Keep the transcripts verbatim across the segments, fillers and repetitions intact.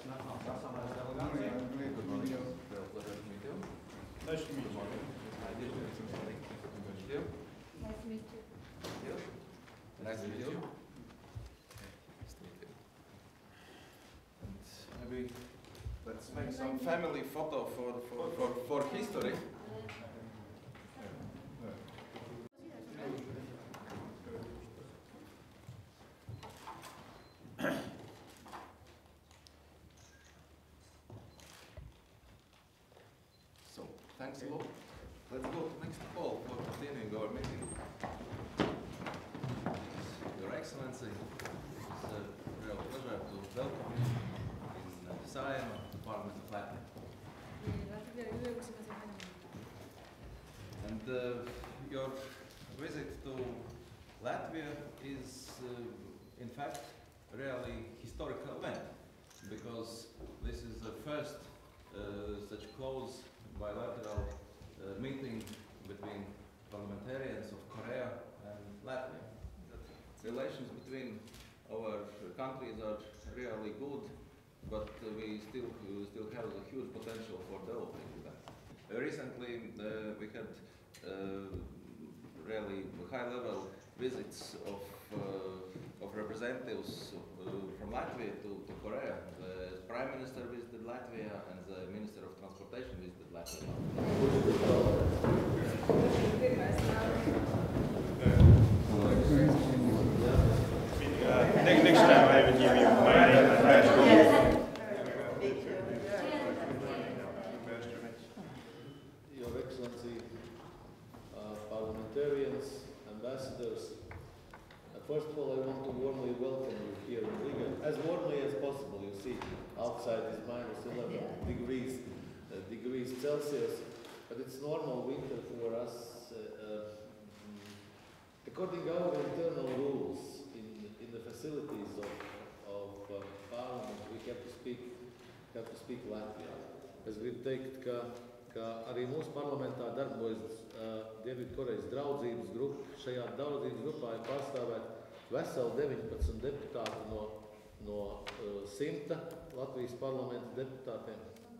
Nacionālās asamblējas delegācija. Good morning. Real pleasure to meet you. Nice to meet you. Hi, dear. Nice to meet you. Nice to meet you. You? Nice to meet you. Nice to meet you. And maybe let's make some family photo for for for, for history. So, thanks a lot. Let's go to next call for continuing our meeting. Your Excellency, it's a real pleasure to welcome you in uh, Saimaa of the Parliament of Latvia. And uh, your visit to Latvia is, uh, in fact, a really historical event, because this is the first uh, such close bilateral uh, meeting between parliamentarians of Korea and Latvia. The relations between our countries are really good, but uh, we still uh, still have a huge potential for developing that. Uh, recently, uh, we had uh, really high-level visits of uh, of representatives uh, from Latvia to, to Korea. The Prime Minister visited Latvia and the Minister of Transportation visited Latvia. Uh, next, next time I will give you my name and badge. Your Excellency, uh, parliamentarians, ambassadors, uh, first of all I want to warmly welcome you here in Riga, as warmly as possible. You see, outside is minus eleven degrees, uh, degrees Celsius, but it's normal winter for us. Uh, uh, according to our internal rules in, in the facilities of, of uh, Parliament, we have to speak, have to speak Latvian. Es gribu teikt, ka, ka arī mūsu parlamentā darbojas uh, Dienvidkorejas draudzības grupa. Šajā draudzības grupā ir pārstāvēt veseli deviņpadsmit deputāti no, no uh, simta Latvijas parlamenta deputātiem.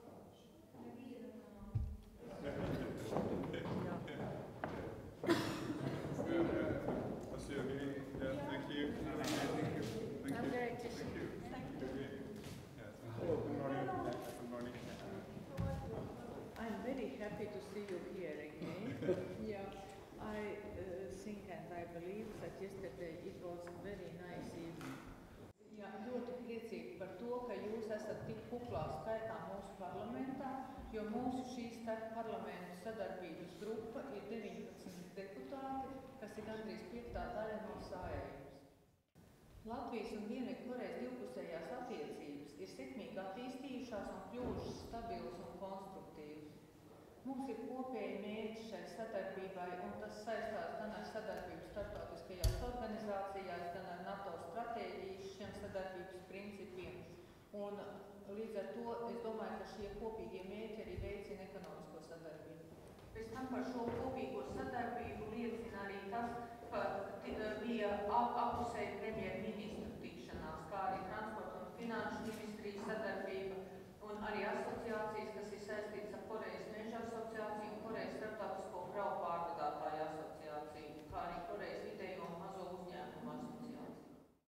Thank you. I'm very interested. Hello, good morning. Good morning. I'm very happy to see you here again. Yeah, I uh, think and I believe that yesterday it was a very nice evening. Jā, ļoti priecīgi par to, ka jūs esat tik kuplā skaitā mūsu parlamentā, jo mūsu šī starp parlamentu sadarbības grupa ir deviņpadsmit deputāti, kas ir gandrīz piektā daļa no Saeimas. Latvijas un Dienvidkorejas divpusējās attiecības ir sekmīgi attīstījušās un kļuvušas stabilas un konstruktīvas. Mums ir kopēji mērķi šai sadarbībai, un tas saistās gan ar sadarbību starptautiskajās organizācijās, gan ar NATO stratēģijas šiem sadarbības principiem. Un līdz ar to es domāju, ka šie kopīgie mērķi arī veicina ekonomisko sadarbību. Pēc tam par šo kopīgo sadarbību liecina arī tas, ka bija apusēji premjerministru tikšanās, kā arī transporta un finanšu ministrijas sadarbība, un arī asociācijas, kas ir saistītas ar Korejas meža asociāciju un Korejas starptautisko kravu